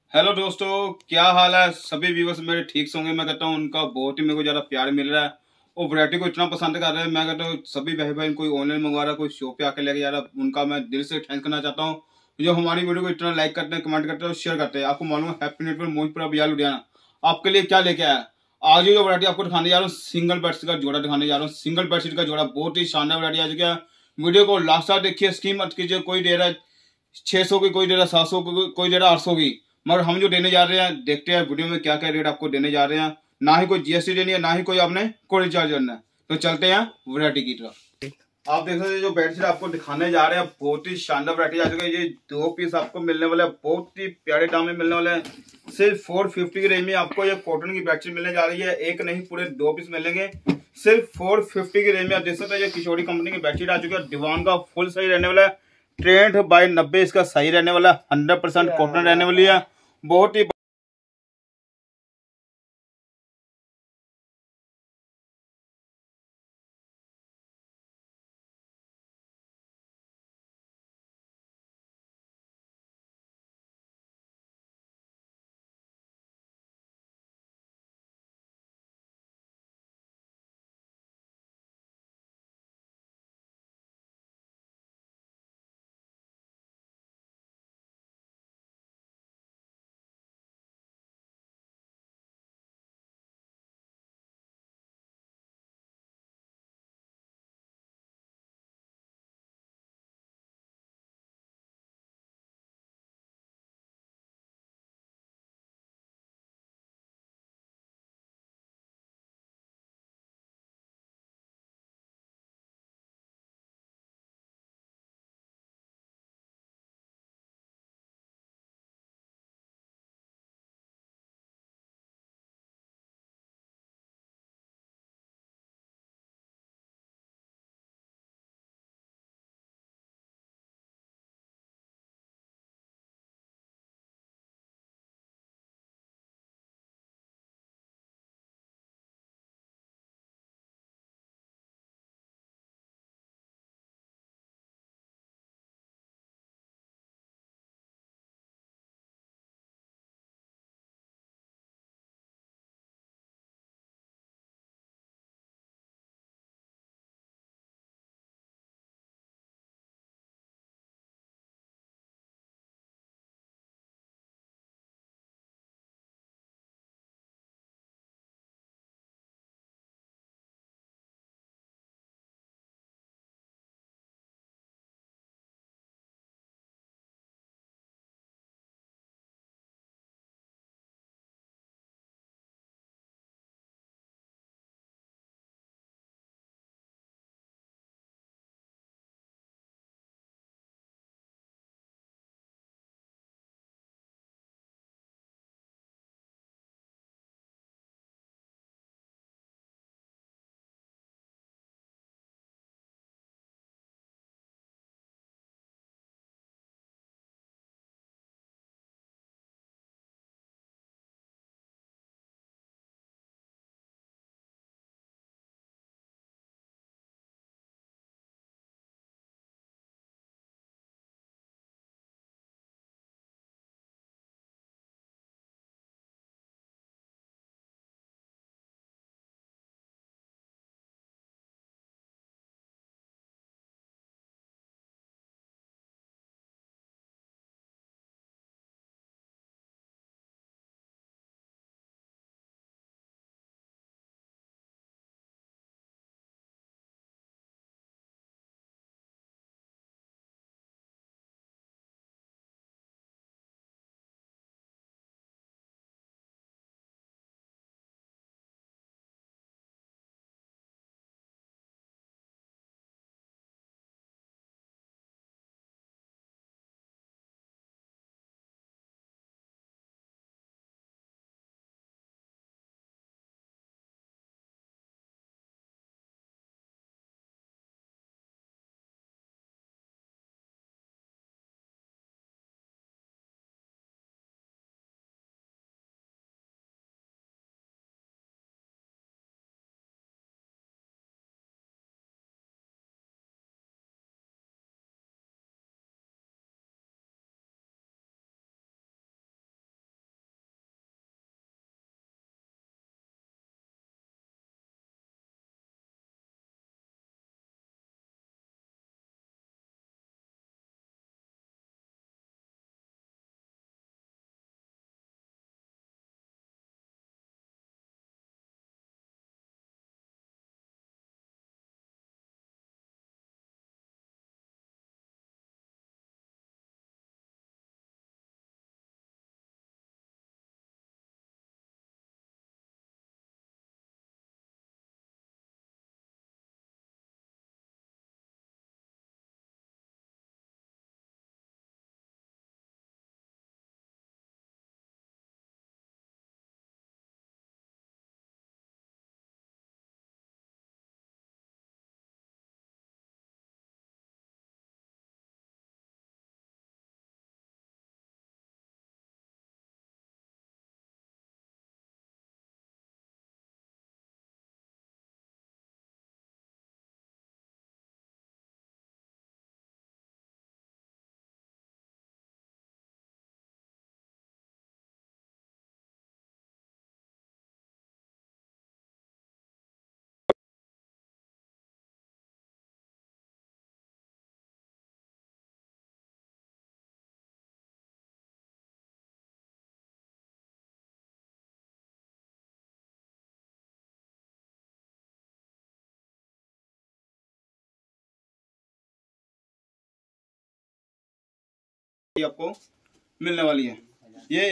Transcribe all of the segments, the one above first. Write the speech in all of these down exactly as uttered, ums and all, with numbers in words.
Hello दोस्तों, क्या हाल है। सभी व्यूवर्स मेरे ठीक से होंगे। मैं कहता हूँ उनका बहुत ही मेरे को ज़्यादा प्यार मिल रहा है और वैरायटी को इतना पसंद कर रहे हैं। मैं कहता हूँ सभी भाई बहन कोई ऑनलाइन मंगवा रहा है, कोई शॉप पे आके लेके जा रहा है, उनका मैं दिल से थैंक करना चाहता हूँ जो हमारी वीडियो को इतना लाइक करते हैं, कमेंट करते हैं और शेयर करते हैं। आपको मालूम है हैप्पी नेट पर मोहितपुरा बाजार लुधियाना आपके लिए क्या लेके आया। आज जो वैरायटी आपको दिखाने जा रहा हूँ, सिंगल बेडशीट का जोड़ा दिखाने जा रहा हूँ। सिंगल बेडशीट का जोड़ा बहुत ही शानदार वैरायटी आ चुकी है। वीडियो को लास्ट तक देखिए, स्कीम मत कीजिए। कोई दे रहा है छह सौ की, कोई दे रहा है सात सौ की, कोई दे रहा है आठ सौ की। मगर हम जो देने जा रहे हैं, देखते हैं वीडियो में क्या क्या रेट आपको देने जा रहे हैं। ना ही कोई जीएसटी देनी है, ना ही कोई आपने कोई चार्ज करना है। तो चलते हैं वैरायटी की तरफ। आप देख सकते हैं जो बेडशीट आपको दिखाने जा रहे हैं, बहुत ही शानदार वैरायटी आ चुकी है। ये दो पीस आपको मिलने वाला है, बहुत ही प्यारे दाम में मिलने वाले हैं। सिर्फ फोर फिफ्टी की रेंज में आपको ये कॉटन की बेडशीट मिलने जा रही है। एक नहीं पूरे दो पीस मिलेंगे सिर्फ फोर फिफ्टी की रेंज में। आप देख सकते हैं ये किशोरी कंपनी की बेडशीट आ चुकी है। दीवान का फुल सही रहने वाला है। ट्रेंट बाई नब्बे इसका सही रहने वाला है। हंड्रेड परसेंट कॉटन रहने वाली है। बहुत ही ये आपको मिलने वाली है। ये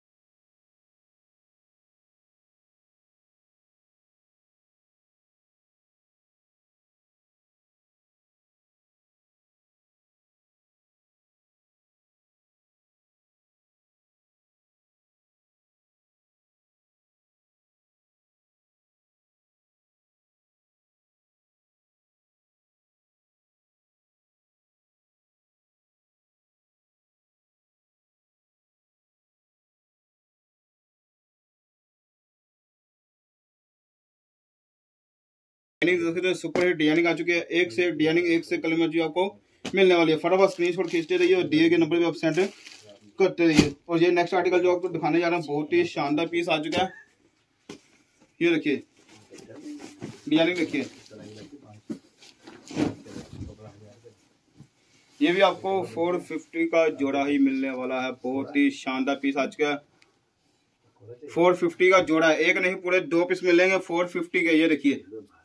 सुपर हिट डिजाइनिंग आ चुकी है, एक से एक डिजाइनिंग, एक से कलर में जो आपको मिलने वाली है। फटाफट स्क्रीनशॉट खींचते रहिए और दिए गए नंबर पे आप सेंड करते रहिए। और ये नेक्स्ट आर्टिकल जो आपको दिखाने जा रहा हूँ, बहुत ही शानदार पीस आ चुका है। ये देखिए डिजाइनिंग देखिए, ये भी आपको चार सौ पचास का जोड़ा ही मिलने वाला है। बहुत ही शानदार पीस आ चुका है। चार सौ पचास का जोड़ा है, एक नहीं पूरे दो पीस मिलेंगे चार सौ पचास के। ये देखिए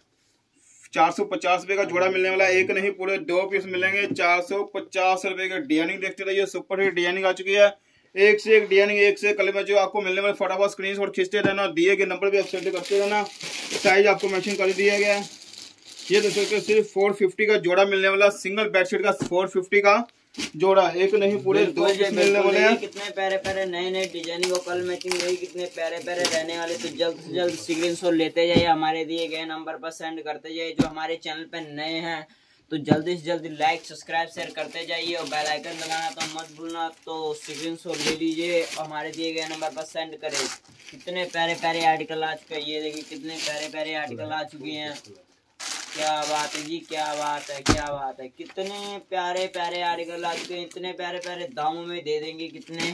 चार सौ पचास रुपए का जोड़ा मिलने वाला है, एक नहीं पूरे दो पीस मिलेंगे चार सौ पचास रुपए का। डिजाइनिंग देखते रहिए, सुपर हिट डिजाइनिंग आ चुकी है। एक से एक डिजाइनिंग, एक से कलर में जो आपको मिलने वाले। फटाफट स्क्रीनशॉट खींचते रहना, दिए गए नंबर पे आप सेंड करते रहना। साइज आपको मेंशन कर दिया गया है। ये देख सकते हो सिर्फ चार सौ पचास का जोड़ा मिलने वाला, सिंगल बेडशीट का चार सौ पचास का जोड़ा, एक नहीं पूरे दो पीस मिलने वाले हैं। कितने प्यारे प्यारे नए नए डिजाइनिंग और कलर मैचिंग रही, कितने प्यारे प्यारे रहने वाले। तो जल्द से जल्द स्क्रीनशॉट लेते जाइए, हमारे दिए गए नंबर पर सेंड करते जाइए। जो हमारे चैनल पे नए हैं तो जल्दी से जल्दी लाइक सब्सक्राइब शेयर करते जाइए और बेल आइकन दबाना तो मत भूलना। तो स्क्रीनशॉट ले लीजिए और हमारे दिए गए नंबर पर सेंड करें। कितने प्यारे प्यारे आर्टिकल आ चुके हैं, ये देखिए कितने प्यारे प्यारे आर्टिकल आ चुके हैं। क्या बात है जी, क्या बात है, क्या बात है। कितने प्यारे प्यारे आर्टिकल आ चुके हैं, इतने प्यारे प्यारे दामों में दे देंगे। कितने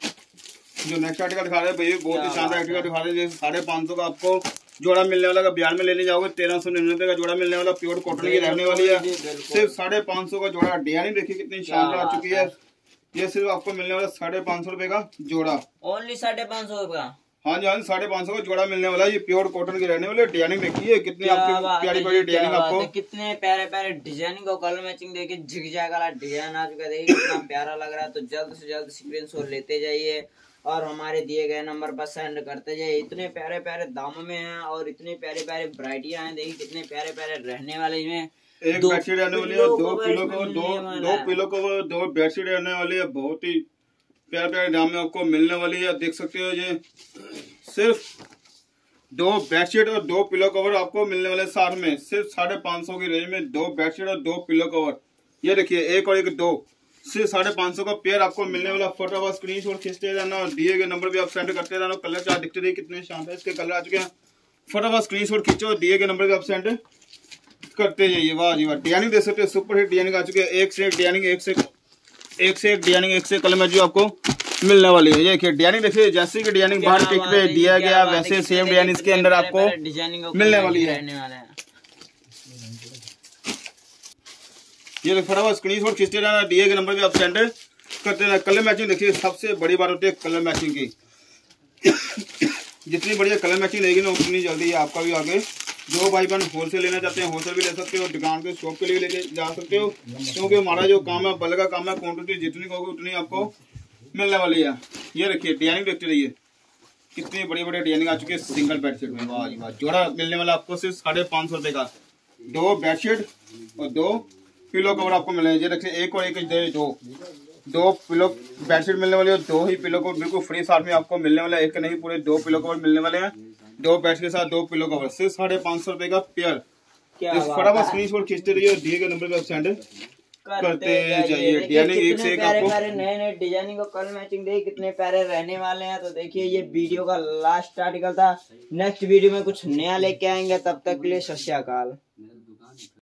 जो नेक्स्ट आर्टिकल दिखा रहे हैं भैया, बहुत ही शानदार आर्टिकल दिखा रहे हैं। साढ़े पाँच सौ का आपको जोड़ा मिलने वाला, बिहार में लेने जाओगे तेरह सौ निन्यानवे का जोड़ा मिलने वाला, प्योर कॉटन की रहने वाली है। सिर्फ साढ़े पाँच सौ का जोड़ा। डिजाइनिंग देखिए कितनी शानदार आ चुकी है। ये सिर्फ आपको मिलने वाला साढ़े पाँच सौ रुपए का जोड़ा, ओनली साढ़े पाँच सौ रुपए का। हाँ जी हाँ, साढ़े पाँच सौ का जोड़ा मिलने वाला है। ये प्योर कॉटन के रहने वाले। डिजाइनिंग देखिए कितनी आपकी प्यारी प्यारी डिजाइनिंग आपको, कितने प्यारे प्यारे डिजाइनिंग और कलर मैचिंग देखिए। झिकझैक वाला डिजाइन आ चुका है, देखिए कितना प्यारा लग रहा है। तो जल्द से जल्द स्क्रीनशॉट लेते जाइए और हमारे दिए गए नंबर पर सेंड करते जाइए। इतने प्यारे प्यारे दामों में हैं और इतने प्यारे प्यारे वैरायटियां हैं। देखिए कितने प्यारे प्यारे रहने वाले इसमें। एक बेडशीट रहने वाली है, दो पिलो कवर, दो दो पिलो कवर, दो बेडशीट रहने वाली है। बहुत ही प्यारे प्यारे दाम में आपको मिलने वाली है। देख सकते हो ये सिर्फ दो बेडशीट और दो पिलो कवर आपको मिलने वाले साथ में। सिर्फ साढ़े पाँच सौ की रेंज में दो बेडशीट और दो पिलो कवर। ये देखिए एक और एक दो, सिर्फ साढ़े पाँच सौ का पेयर आपको मिलने वाला। फटाफट स्क्रीनशॉट खींचते रहना और दिए गए नंबर पे आप सेंड करते रहना। कलर चार्ट दिखते रहिए कितने शानदार इसके कलर आ चुके हैं। फटाफट स्क्रीनशॉट खींचो और दिए गए नंबर पे आप सेंड करते जाइए। वाह जी वाह, डिजाइनिंग देख सकते हैं, सुपर हिट डिजाइनिंग आ चुकी है। एक से एक डिजाइनिंग, एक से एक से एक डिजाइनिंग, एक से कलर में जो आपको मिलने वाली है। ये देखिए डिजाइनिंग देखिए, जैसे कि डिजाइनिंग बाहर पिक पे दिया गया वैसे सेम डिजाइन इसके अंदर आपको मिलने वाली है। ये फटाफट स्क्रीनशॉट खींचते रहना, दिए गए नंबर पे आप सेंड करते रहना। कलर मैचिंग देखिए, सबसे बड़ी बात होती है कलर मैचिंग की। जितनी बढ़िया कलर मैचिंग रहेगी ना उतनी जल्दी आपका भी आगे। जो भाई बहन होलसेल लेना चाहते हैं होलसेल भी ले सकते हो, दुकान के शॉप के लिए लेके जा सकते हो। क्योंकि हमारा जो काम है बल्क का काम है, क्वांटिटी जितनी कहोगे उतनी आपको मिलने वाली है। ये रखिए डिजाइनिंग देखते रहिए, कितनी बड़ी बड़ी डिजाइनिंग आ चुकी है सिंगल बेडशीट में। वाह जी वाह, जोड़ा मिलने वाला आपको सिर्फ साढ़े पाँच सौ रुपए का। दो बेडशीट और दो पिलो कवर आपको मिलेंगे। ये देखिए एक और एक दो दो पिलो बेडशीट मिलने वाली है, दो ही पिलो कवर बिल्कुल फ्री साथ में आपको मिलने वाला है। एक नहीं पूरे दो पिलो कवर मिलने वाले हैं। दो बेडशीट के साथ दो पिलो कवर, सिर्फ साढ़े पाँच सौ रुपए का पेयर। फटाफट स्क्रीनशॉट खींचते रहिए और दिए गए नंबर पे सेंड करते जाइए। डिजाइनिंग एक से एक आपको नए नए डिजाइनिंग और कलर मैचिंग देखिए कितने प्यारे रहने वाले हैं। तो देखिए ये वीडियो का लास्ट आर्टिकल था। नेक्स्ट वीडियो में कुछ नया लेके आएंगे, तब तक के लिए सत श्री अकाल।